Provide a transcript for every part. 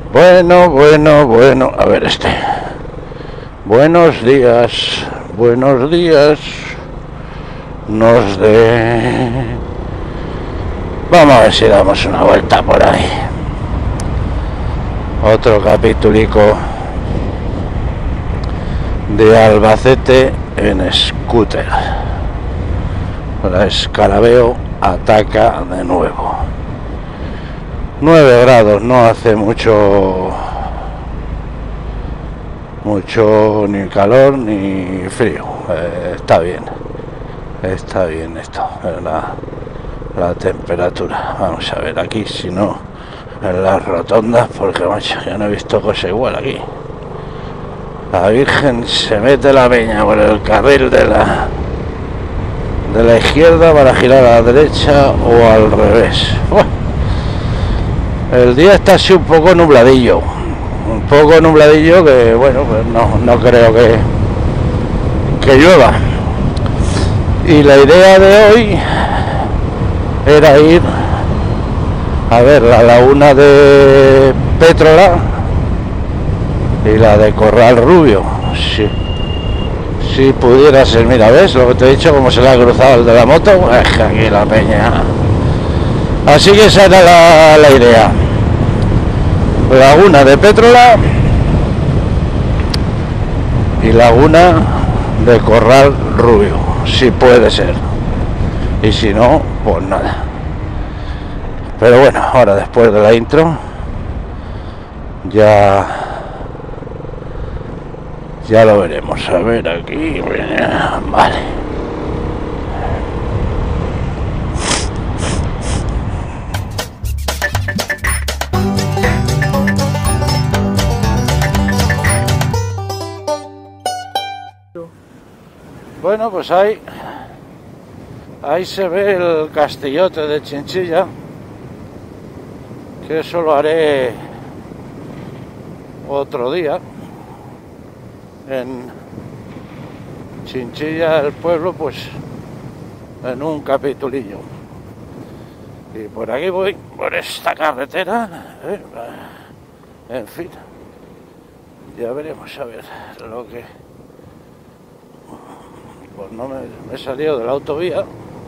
Bueno, a ver este. Buenos días, nos de... Vamos a ver si damos una vuelta por ahí. Otro capítulico de Albacete en scooter. La Escalabeo ataca de nuevo. 9 grados, no hace mucho ni calor ni frío. Está bien esto, la temperatura. Vamos a ver aquí, si no, en las rotondas, porque macho, yo no he visto cosa igual aquí. La Virgen se mete la peña por el carril de la izquierda para girar a la derecha o al revés. El día está así un poco nubladillo, que bueno, pues no creo que llueva. Y la idea de hoy era ir a ver la laguna de Pétrola y la de Corral Rubio. Si pudiera ser, mira, ¿ves lo que te he dicho? Como se le ha cruzado el de la moto, aquí la peña. Así que esa era la idea. Laguna de Pétrola y laguna de Corral Rubio, si puede ser. Y si no, pues nada. Pero bueno, ahora después de la intro ya lo veremos. A ver aquí, vale. Bueno, pues ahí se ve el castillote de Chinchilla, que eso lo haré otro día. En Chinchilla, el pueblo, pues en un capitulillo. Y por aquí voy, por esta carretera, en fin, ya veremos a ver lo que... Pues no me he salido de la autovía,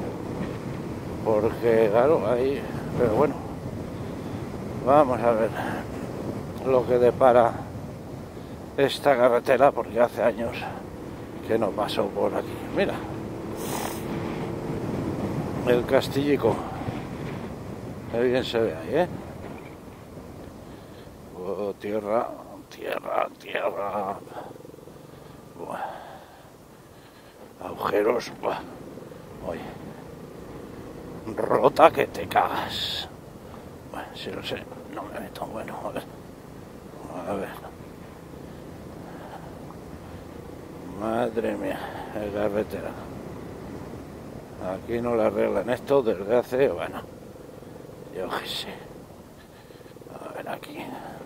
porque claro, ahí... Pero bueno, vamos a ver lo que depara esta carretera, porque hace años que no paso por aquí. Mira, el castillico, qué bien se ve ahí, Oh, tierra. Buah. Agujeros, buah. Oye, rota que te cagas. Bueno, si lo sé, no me meto. Bueno, a ver. Madre mía, el carretera. Aquí no le arreglan esto desde hace, bueno, yo qué sé. A ver aquí.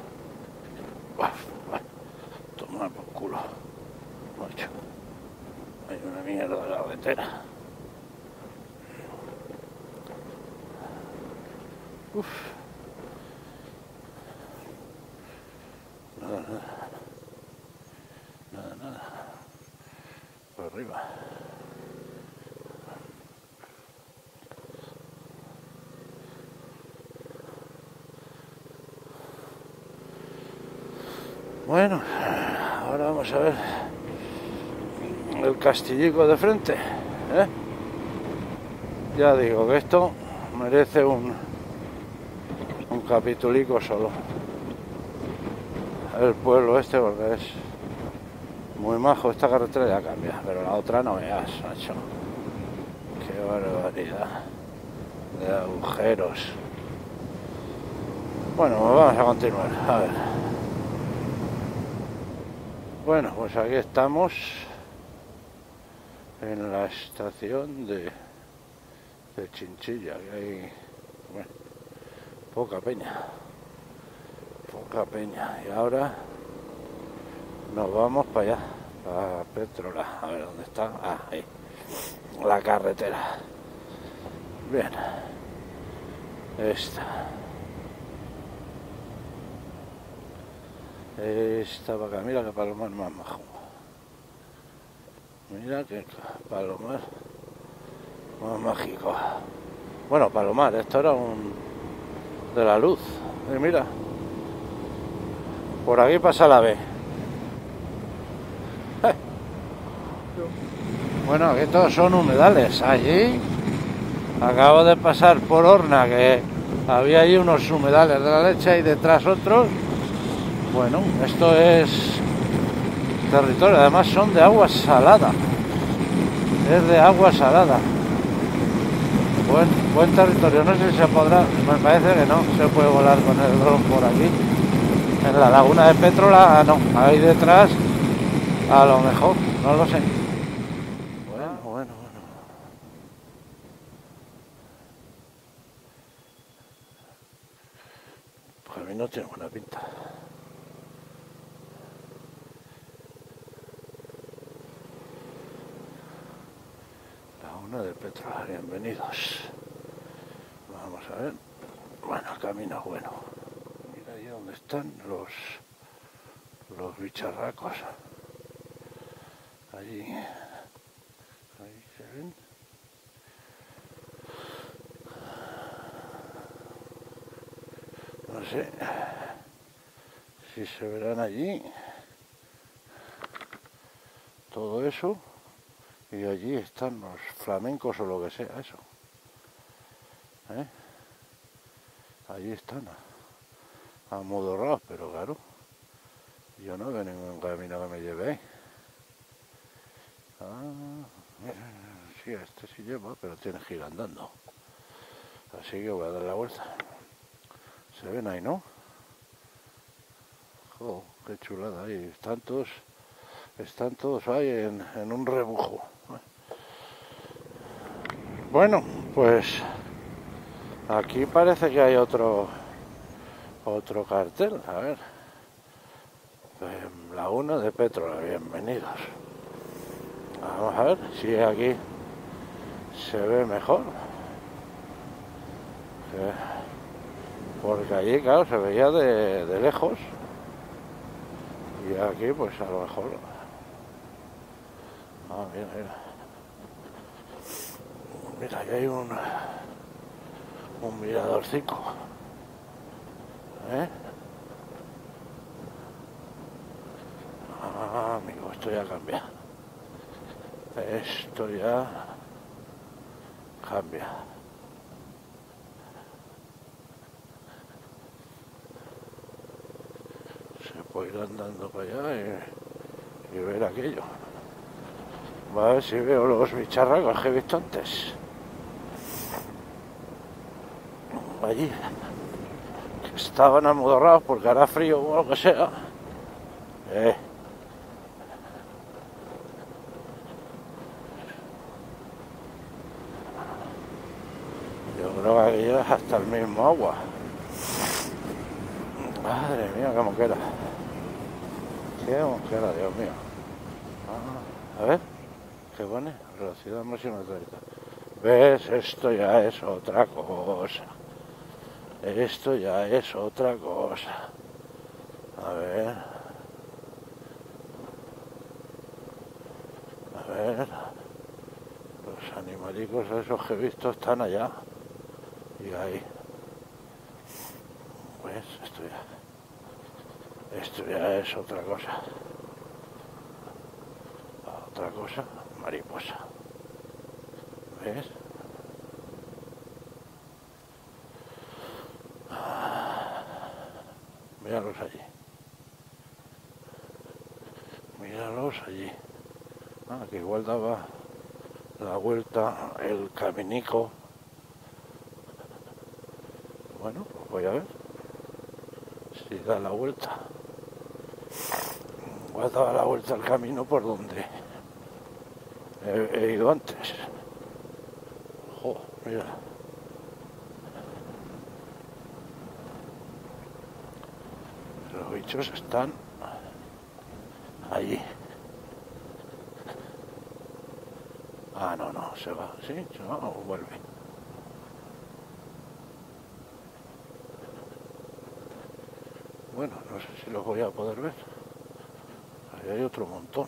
Toma por culo. Macho. Hay una mierda de carretera. Nada. Por arriba. Bueno, ahora vamos a ver el castillico de frente, Ya digo que esto merece un capitulico solo. El pueblo este, porque es muy majo. Esta carretera ya cambia, pero la otra no veas, macho. Qué barbaridad de agujeros. Bueno, pues vamos a continuar, a ver. Bueno, pues aquí estamos en la estación de Chinchilla, que hay, bueno, poca peña, y ahora nos vamos para allá, a Pétrola, a ver dónde está, ahí, la carretera. Bien, esta. Esta vaca, mira que palomar más majo. Mira que palomar más mágico. Bueno, palomar, esto era un de la luz. Y mira, por aquí pasa la B. Bueno, aquí todos son humedales. Allí acabo de pasar por Horna, que había ahí unos humedales de la leche y detrás otros. Bueno, esto es territorio, además son de agua salada. Es de agua salada. Buen territorio, no sé si se podrá, me parece que no se puede volar con el dron por aquí. En la laguna de Pétrola, no, ahí detrás, a lo mejor, no lo sé. Bueno. Pues a mí no tiene buena pinta. Laguna de Pétrola, bienvenidos. Vamos a ver. Bueno, el camino es bueno. Mira ahí donde están los bicharracos. Ahí se ven. No sé si se verán allí todo eso, y allí están los flamencos o lo que sea eso. Allí están amodorrados, pero claro, yo no veo ningún camino que me lleve ahí. Sí, este sí lleva, pero tiene que ir andando. Así que voy a dar la vuelta. Se ven ahí, ¿no? Oh, qué chulada ahí. Están todos ahí en un rebujo. Bueno, pues aquí parece que hay otro cartel. A ver. Laguna de Pétrola, bienvenidos. Vamos a ver si aquí se ve mejor. Porque allí, claro, se veía de lejos. Y aquí, pues a lo mejor. Mira. Mira, aquí hay un miradorcico. Amigo, esto ya cambia. Esto ya cambia. Se puede ir andando para allá y ver aquello. Va a ver si veo los bicharracos que he visto antes. Allí. Que estaban amodorrados porque hará frío o lo que sea. Yo creo que aquello es hasta el mismo agua. Madre mía, qué moquera. Qué moquera, Dios mío. A ver, ¿qué pone? Velocidad máxima de 30. ¿Ves? Esto ya es otra cosa. Esto ya es otra cosa. A ver. Los animalicos esos que he visto están allá. Y ahí. ¿Ves? Esto ya es otra cosa. Otra cosa, mariposa. ¿Ves? Míralos allí. Míralos allí. Que igual daba la vuelta el caminico. Bueno, pues voy a ver si da la vuelta. Igual daba la vuelta al camino por donde he ido antes. Mira. Los bichos están allí. No, se va, ¿sí? Se va o vuelve. Bueno, no sé si los voy a poder ver. Ahí hay otro montón.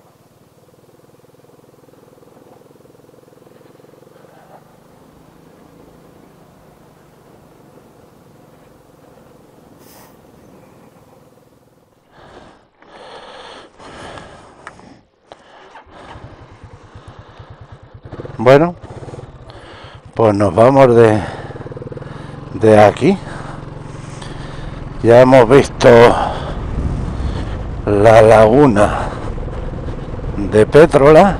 Bueno, pues nos vamos de aquí. Ya hemos visto la laguna de Pétrola,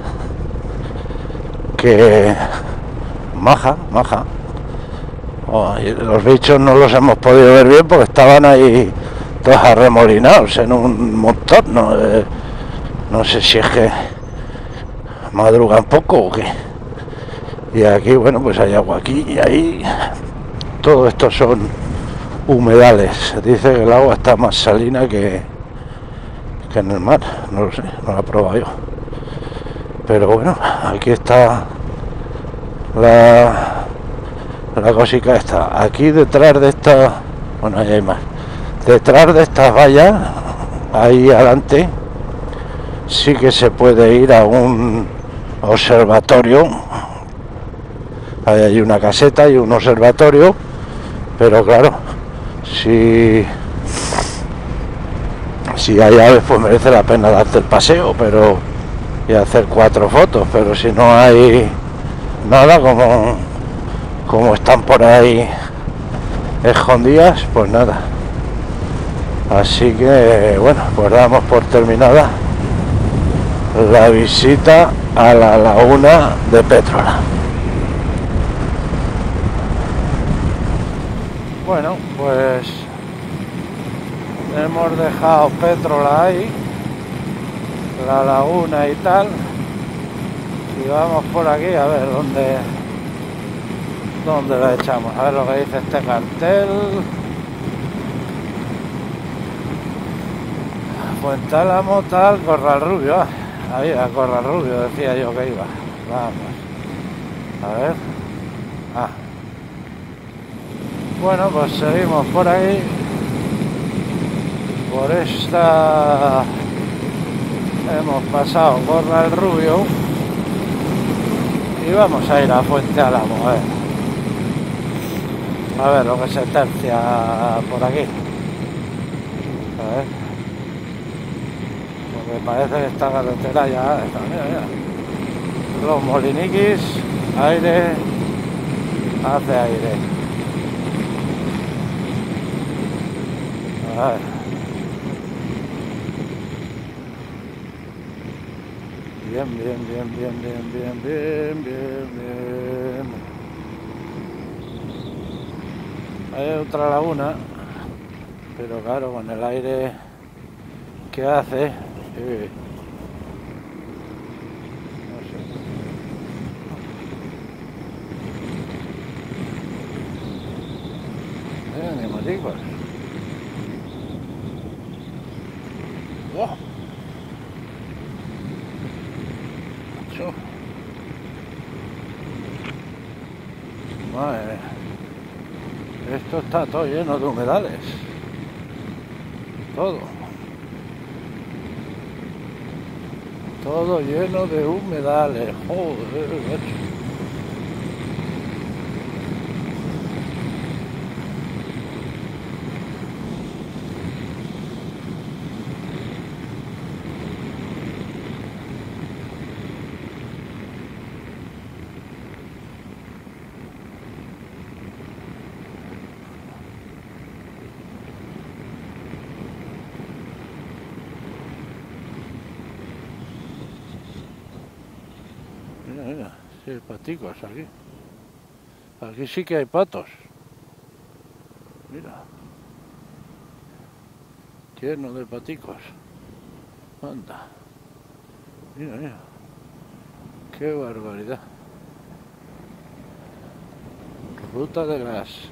que maja. Oh, y los bichos no los hemos podido ver bien porque estaban ahí todos arremolinados en un montón. No sé si es que madrugan poco o qué. Y aquí, bueno, pues hay agua aquí y ahí. Todo esto son humedales. Dice que el agua está más salina que en el mar. No lo sé, no la he probado yo. Pero bueno, aquí está la cosica esta. Aquí detrás de esta... Bueno, ahí hay más. Detrás de estas vallas, ahí adelante, sí que se puede ir a un observatorio. Ahí hay una caseta y un observatorio, pero claro, si hay aves, pues merece la pena darte el paseo, pero y hacer 4 fotos, pero si no hay nada, como están por ahí escondidas, pues nada. Así que bueno, pues damos por terminada la visita a la laguna de Pétrola. Bueno, pues hemos dejado Pétrola ahí, la laguna y tal, y vamos por aquí a ver dónde la echamos, a ver lo que dice este cartel. Fuentálamo tal, Corral Rubio. Ahí a Corral Rubio decía yo que iba. Vamos. A ver. Bueno, pues seguimos por ahí. Por esta hemos pasado Corral Rubio y vamos a ir a Fuente Álamo, a ver lo que se tercia por aquí. A ver. Me parece que esta carretera ya está, mira. Los moliniquis, aire, hace aire. A ver. Bien. Hay otra laguna, pero claro, con el aire que hace, no sé. Animalicos. ¡Wow! Madre, esto está todo lleno de humedales. Todo lleno de humedales. Joder, macho. Mira, sí hay paticos aquí. Aquí sí que hay patos. Mira. Lleno de paticos. Anda. Mira. Qué barbaridad. Ruta de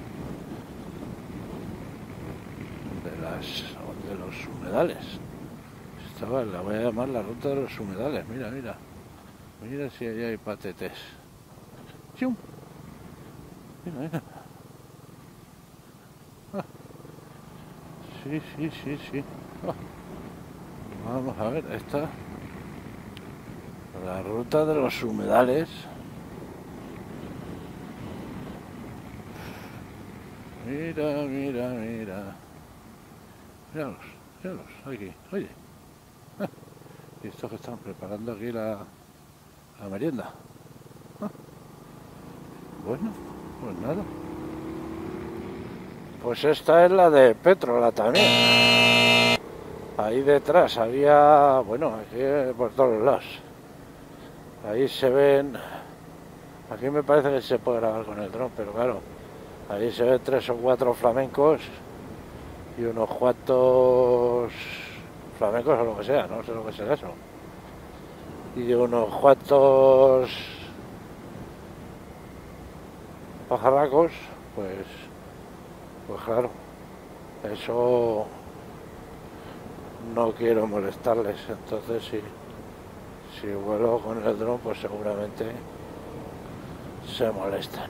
los humedales. La voy a llamar la ruta de los humedales. Mira si allá hay patetes. ¡Chum! Mira. Sí. Oh, vamos a ver, esta. La ruta de los humedales. Mira. Míralos, aquí, oye. Y estos que están preparando aquí la merienda. Bueno, pues nada. Pues esta es la de Petrola también. Ahí detrás había, bueno, aquí por todos lados. Ahí se ven, aquí me parece que se puede grabar con el dron, pero claro, ahí se ven 3 o 4 flamencos y unos cuantos flamencos o lo que sea, no sé lo que será eso. Y unos cuantos pajarracos, pues claro, eso no quiero molestarles, entonces si vuelo con el dron pues seguramente se molestan.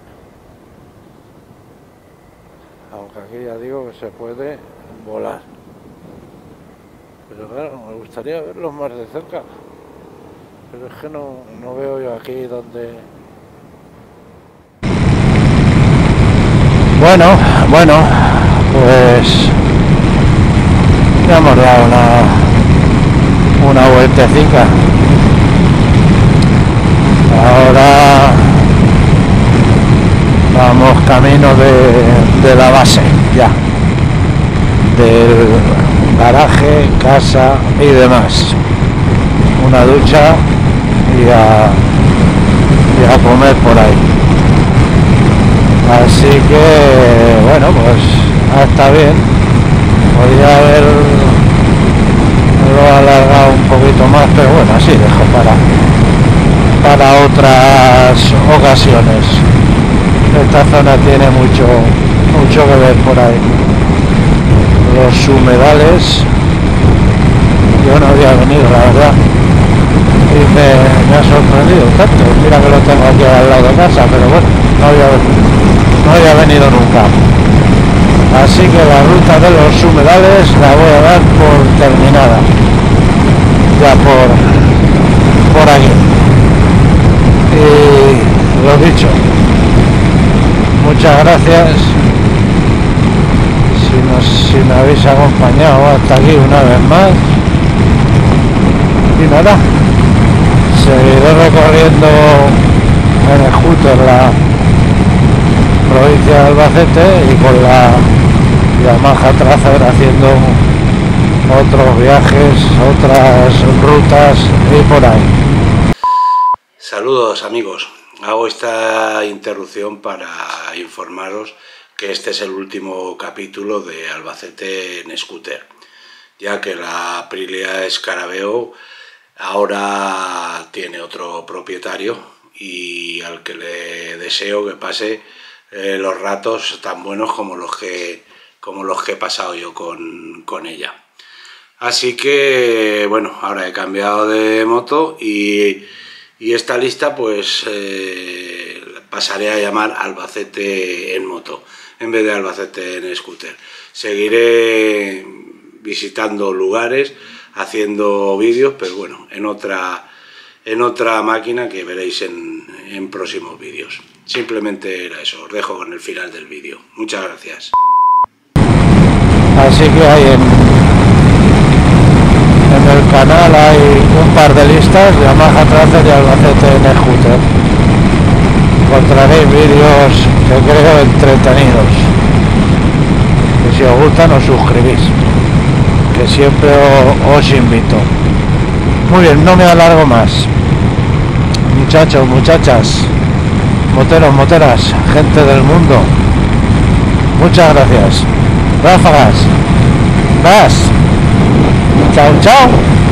Aunque aquí ya digo que se puede volar, pero claro, me gustaría verlos más de cerca, pero es que no veo yo aquí donde... Bueno, pues ya hemos dado una vueltecita. Ahora vamos camino de la base, ya, del garaje, casa y demás. Una ducha y a comer por ahí. Así que bueno, pues está bien. Podría haberlo alargado un poquito más, pero bueno, así dejo para otras ocasiones. Esta zona tiene mucho que ver por ahí. Los humedales, yo no había venido, la verdad, y me ha sorprendido tanto. Mira que lo tengo aquí al lado de casa, pero bueno, no había venido nunca. Así que la ruta de los humedales la voy a dar por terminada, ya por aquí. Y lo dicho, muchas gracias si me habéis acompañado hasta aquí una vez más. Y nada, seguiré recorriendo en el scooter la provincia de Albacete y con la Yamaha Tracer haciendo otros viajes, otras rutas y por ahí. Saludos amigos, hago esta interrupción para informaros que este es el último capítulo de Albacete en scooter, ya que la Aprilia Scarabeo ahora tiene otro propietario y al que le deseo que pase los ratos tan buenos como los que he pasado yo con ella. Así que bueno, ahora he cambiado de moto y esta lista pues pasaré a llamar Albacete en moto en vez de Albacete en scooter. Seguiré visitando lugares, haciendo vídeos, pero bueno, en otra máquina que veréis en próximos vídeos. Simplemente era eso, os dejo con el final del vídeo. Muchas gracias. Así que hay en el canal hay un par de listas de Yamaha Tracer y Albacete en scooter. Encontraréis vídeos que creo entretenidos. Y si os gustan os suscribís, que siempre os invito. Muy bien, no me alargo más. Muchachos, muchachas, moteros, moteras, gente del mundo, muchas gracias. Ráfagas. Más. Chao, chao.